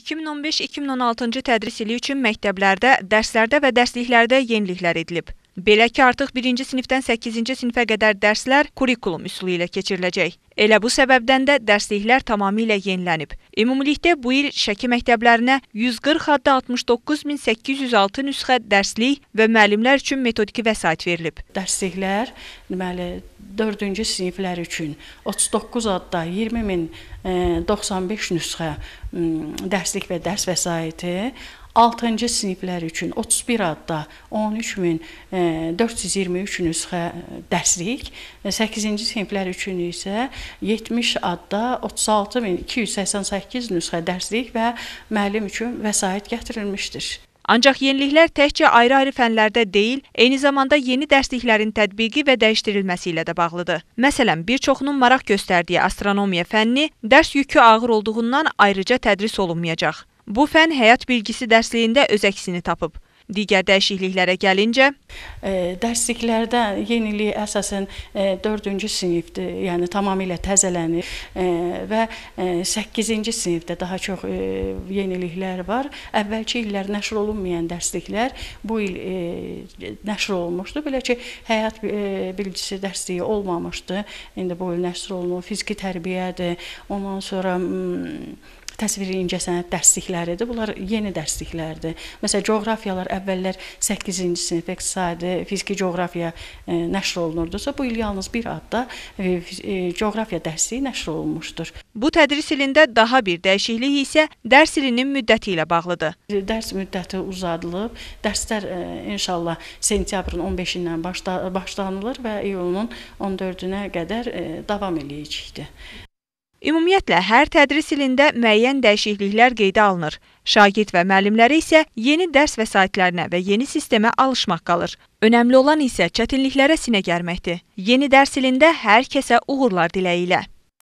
2015-2016-cı tədris ili üçün məktəblərdə, dərslərdə və dərsliklərdə yeniliklər edilib. Belə ki, artıq 1-ci sinifdən 8-ci sinifə qədər dərslər kurikulum üsulu ilə keçiriləcək. Elə bu səbəbdən də dərsliklər tamamilə yenilənib. Ümumilikdə bu il Şəki məktəblərinə 140 adda 69.806 nüsxə dərslik və müəllimlər üçün metodiki vəsait verilib. Dərsliklər, deməli, 4-cü siniflər üçün 39 adda 20.095 nüsxə dərslik və dərs vəsaiti, 6-cı siniflər üçün 31 adda 13.423 nüsxə dərslik, 8-ci siniflər üçün isə 70 adda 36.288 nüsxə dərslik və müəllim üçün vəsait gətirilmişdir. Ancaq yeniliklər təkcə ayrı-ayrı fənlərdə deyil, eyni zamanda yeni dərsliklərin tətbiqi və dəyişdirilməsi ilə də bağlıdır. Məsələn, bir çoxunun maraq göstərdiyi astronomiya fənni dərs yükü ağır olduğundan ayrıca tədris olunmayacaq. Bu fən həyat bilgisi dərsliyində öz əksini tapıb. Digər dəyişikliklərə gəlincə, dərsliklərdə yenilik əsasən 4-cü sinifdir, yəni tamamilə təzələnir və 8-ci sinifdə daha çox yeniliklər var. Əvvəlki illər nəşr olunmayan dərsliklər bu il nəşr olunmuşdu. Belə ki, həyat bilgisi dərsliyi olmamışdı. İndi bu il nəşr olunur, fiziki tərbiyədir, ondan sonra təsviri incəsənət dərslikləridir. Bunlar yeni dərsliklərdir. Məsələn, coğrafiyalar əvvəllər 8-ci sinif iqtisadi, fiziki coğrafiya nəşr olunurdusa, bu il yalnız bir adda coğrafiya dərsliyi nəşr olunmuşdur. Bu tədris ilində daha bir dəyişiklik isə dərs ilinin müddəti ilə bağlıdır. Dərs müddəti uzadılıb. Dərslər inşallah sentyabrın 15-dən başlanılır və iyulun 14-nə qədər davam eləyəcəkdir. Ümumiyyətlə, hər tədris ilində müəyyən dəyişikliklər qeydə alınır. Şagird və müəllimləri isə yeni dərs vəsaitlərinə və yeni sistemə alışmaq qalır. Önəmli olan isə çətinliklərə sinə gərməkdir. Yeni dərs ilində hər kəsə uğurlar diləyi ilə.